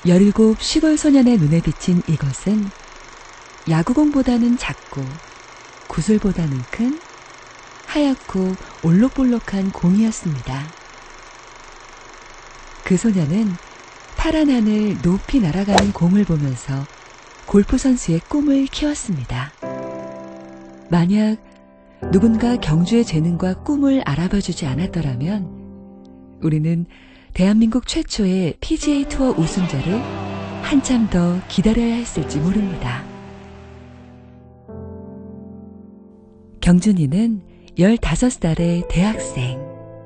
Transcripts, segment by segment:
17 시골 소년의 눈에 비친 이곳은 야구공보다는 작고 구슬보다는 큰 하얗고 올록볼록한 공이었습니다. 그 소년은 파란 하늘 높이 날아가는 공을 보면서 골프 선수의 꿈을 키웠습니다. 만약 누군가 경주의 재능과 꿈을 알아봐주지 않았더라면 우리는 대한민국 최초의 PGA 투어 우승자를 한참 더 기다려야 했을지 모릅니다. 경준이는 15살의 대학생.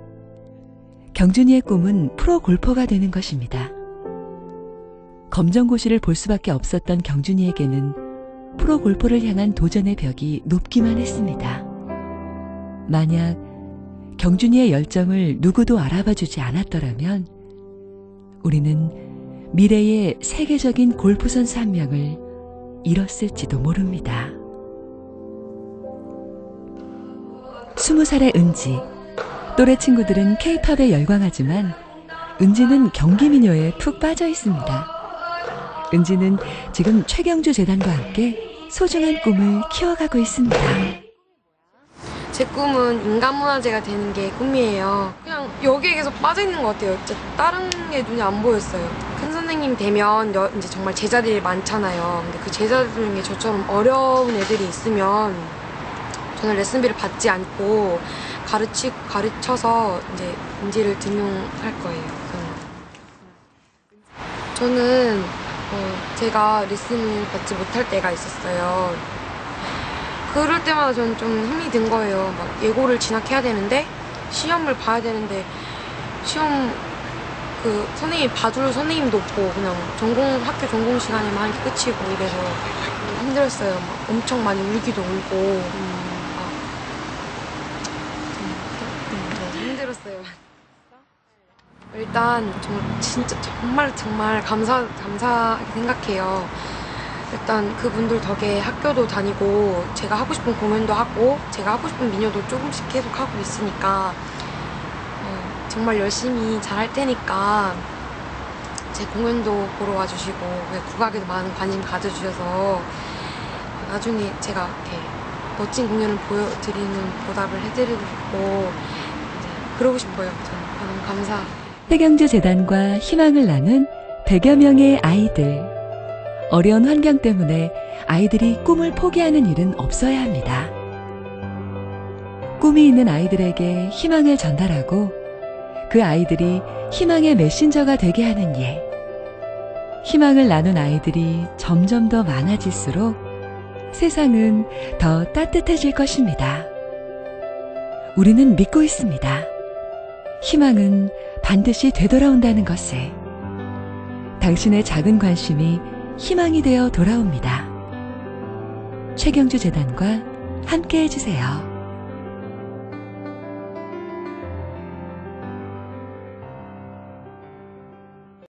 경준이의 꿈은 프로 골퍼가 되는 것입니다. 검정고시를 볼 수밖에 없었던 경준이에게는 프로 골퍼를 향한 도전의 벽이 높기만 했습니다. 만약 경준이의 열정을 누구도 알아봐주지 않았더라면 우리는 미래의 세계적인 골프 선수 한 명을 잃었을지도 모릅니다. 20살의 은지. 또래 친구들은 K-팝에 열광하지만 은지는 경기민요에 푹 빠져 있습니다. 은지는 지금 최경주 재단과 함께 소중한 꿈을 키워가고 있습니다. 제 꿈은 인간문화재가 되는 게 꿈이에요. 그냥 여기에 계속 빠져있는 것 같아요. 진짜 다른 게 눈에 안 보였어요. 큰 선생님 되면 이제 정말 제자들이 많잖아요. 근데 그 제자들 중에 저처럼 어려운 애들이 있으면 저는 레슨비를 받지 않고 가르쳐서 이제 은지를 등용할 거예요. 저는 제가 레슨을 받지 못할 때가 있었어요. 그럴 때마다 저는 좀 힘이 든 거예요. 막 예고를 진학해야 되는데 시험을 봐야 되는데 시험 그 선생님 봐줄 선생님도 없고 그냥 학교 전공 시간에만 하는 게 끝이고 이래서 힘들었어요. 막 엄청 많이 울기도 울고 힘들었어요. 일단 진짜 정말 감사하게 생각해요. 일단 그분들 덕에 학교도 다니고 제가 하고 싶은 공연도 하고 제가 하고 싶은 민요도 조금씩 계속 하고 있으니까 정말 열심히 잘할 테니까 제 공연도 보러 와주시고 국악에도 많은 관심 가져주셔서 나중에 제가 이렇게 멋진 공연을 보여드리는 보답을 해드리고 그러고 싶어요. 저는 너무 감사. 최경주 재단과 희망을 나눈 100여 명의 아이들. 어려운 환경 때문에 아이들이 꿈을 포기하는 일은 없어야 합니다. 꿈이 있는 아이들에게 희망을 전달하고 그 아이들이 희망의 메신저가 되게 하는 일. 희망을 나눈 아이들이 점점 더 많아질수록 세상은 더 따뜻해질 것입니다. 우리는 믿고 있습니다. 희망은 반드시 되돌아온다는 것을. 당신의 작은 관심이 희망이 되어 돌아옵니다. 최경주 재단과 함께 해주세요.